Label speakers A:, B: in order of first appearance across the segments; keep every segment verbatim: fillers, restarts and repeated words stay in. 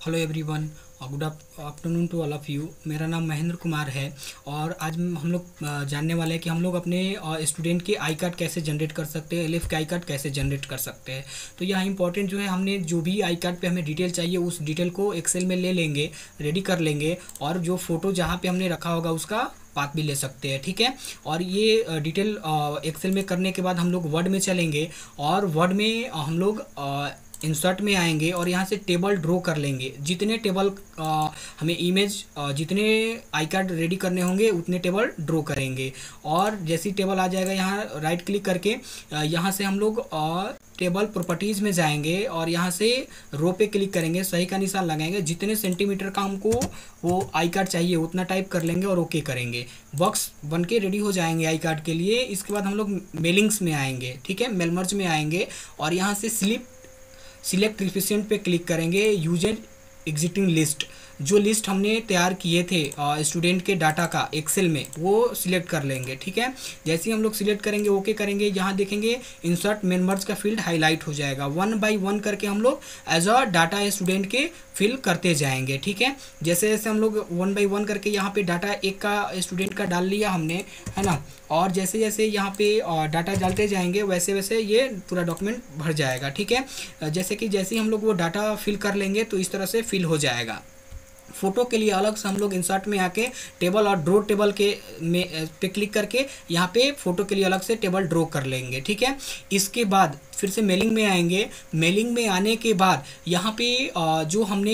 A: Hello everyone, good afternoon to all of you. मेरा नाम महेंद्र कुमार है और आज हम लोग अ, जानने वाले हैं कि हम लोग अपने स्टूडेंट के आई कार्ड कैसे जनरेट कर सकते हैं, एल एफ के आई कार्ड कैसे जनरेट कर सकते हैं। तो यह इंपॉर्टेंट जो है, हमने जो भी आई कार्ड पे हमें डिटेल चाहिए उस डिटेल को एक्सेल में ले लेंगे, रेडी कर लेंगे, और जो फ़ोटो जहाँ पे हमने रखा होगा उसका पाथ भी ले सकते हैं। ठीक है। और ये अ, डिटेल एक्सेल में करने के बाद हम लोग वर्ड में चलेंगे और वर्ड में अ, हम लोग इंसर्ट में आएंगे और यहाँ से टेबल ड्रॉ कर लेंगे। जितने टेबल अ, हमें इमेज अ, जितने आई कार्ड रेडी करने होंगे उतने टेबल ड्रॉ करेंगे। और जैसी टेबल आ जाएगा, यहाँ राइट क्लिक करके अ, यहाँ से हम लोग अ, टेबल प्रॉपर्टीज़ में जाएंगे और यहाँ से रो पे क्लिक करेंगे, सही का निशान लगाएंगे, जितने सेंटीमीटर का हमको वो आई कार्ड चाहिए उतना टाइप कर लेंगे और ओके करेंगे। बॉक्स बन के रेडी हो जाएंगे आई कार्ड के लिए। इसके बाद हम लोग मेलिंग्स में आएंगे, ठीक है, मेल मर्ज में आएंगे और यहाँ से स्लिप सिलेक्ट रिसिपिएंट पे क्लिक करेंगे। यूजर एग्जिटिंग लिस्ट, जो लिस्ट हमने तैयार किए थे स्टूडेंट के डाटा का एक्सेल में, वो सिलेक्ट कर लेंगे। ठीक है। जैसे ही हम लोग सिलेक्ट करेंगे, ओके करेंगे, यहाँ देखेंगे इंसर्ट मेंबर्स का फील्ड हाईलाइट हो जाएगा। वन बाय वन करके हम लोग एज अ डाटा स्टूडेंट के फिल करते जाएंगे। ठीक है। जैसे जैसे हम लोग वन बाय वन करके यहाँ पे डाटा एक का स्टूडेंट का डाल लिया हमने, है ना, और जैसे जैसे यहाँ पे डाटा डालते जाएंगे वैसे वैसे ये पूरा डॉक्यूमेंट भर जाएगा। ठीक है। जैसे कि जैसे ही हम लोग वो डाटा फिल कर लेंगे तो इस तरह से फिल हो जाएगा। फोटो के लिए अलग से हम लोग इंसर्ट में आके टेबल और ड्रॉ टेबल के में पे क्लिक करके यहाँ पे फोटो के लिए अलग से टेबल ड्रॉ कर लेंगे। ठीक है। इसके बाद फिर से मेलिंग में आएंगे। मेलिंग में आने के बाद यहाँ पे जो हमने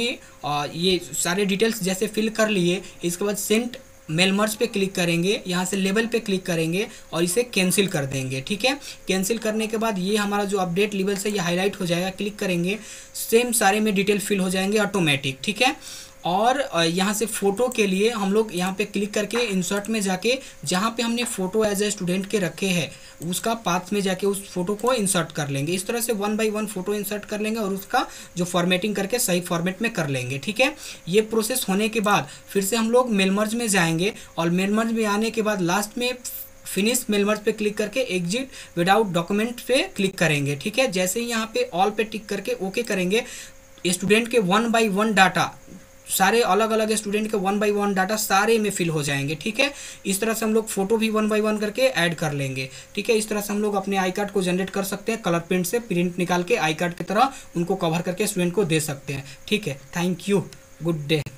A: ये सारे डिटेल्स जैसे फिल कर लिए, इसके बाद सेंट मेल मर्ज पे क्लिक करेंगे, यहाँ से लेबल पे क्लिक करेंगे और इसे कैंसिल कर देंगे। ठीक है। कैंसिल करने के बाद ये हमारा जो अपडेट लेवल से ये हाईलाइट हो जाएगा। क्लिक करेंगे, सेम सारे में डिटेल फिल हो जाएंगे ऑटोमेटिक। ठीक है। और यहाँ से फ़ोटो के लिए हम लोग यहाँ पे क्लिक करके इंसर्ट में जाके जहाँ पे हमने फ़ोटो एज ए स्टूडेंट के रखे हैं उसका पाथ में जाके उस फोटो को इंसर्ट कर लेंगे। इस तरह से one by one photo insert कर लेंगे और उसका जो फॉर्मेटिंग करके सही फॉर्मेट में कर लेंगे। ठीक है। ये प्रोसेस होने के बाद फिर से हम लोग मेल मर्ज में जाएंगे और मेल मर्ज में आने के बाद लास्ट में फिनिश मेल मर्ज पे क्लिक करके एग्जिट विदाउट डॉक्यूमेंट पे क्लिक करेंगे। ठीक है। जैसे ही यहाँ पे ऑल पे टिक करके ओके करेंगे, स्टूडेंट के वन बाय वन डाटा, सारे अलग अलग स्टूडेंट के वन बाय वन डाटा सारे में फिल हो जाएंगे। ठीक है। इस तरह से हम लोग फोटो भी वन बाय वन करके ऐड कर लेंगे। ठीक है। इस तरह से हम लोग अपने आई कार्ड को जनरेट कर सकते हैं। कलर प्रिंट से प्रिंट निकाल के आई कार्ड की तरह उनको कवर करके स्टूडेंट को दे सकते हैं। ठीक है। Thank you. Good day.